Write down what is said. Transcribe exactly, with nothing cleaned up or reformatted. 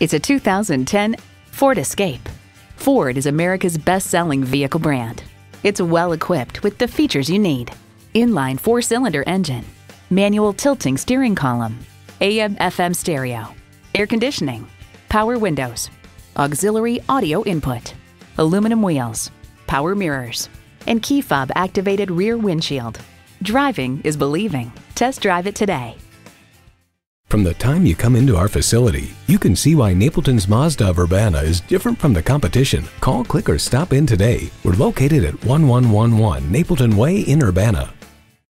It's a two thousand ten Ford Escape. Ford is America's best-selling vehicle brand. It's well equipped with the features you need: inline four-cylinder engine, manual tilting steering column, A M F M stereo, air conditioning, power windows, auxiliary audio input, aluminum wheels, power mirrors, and key fob activated rear windshield. Driving is believing. Test drive it today. From the time you come into our facility, you can see why Napleton's Mazda of Urbana is different from the competition. Call, click, or stop in today. We're located at one one one one Napleton Way in Urbana.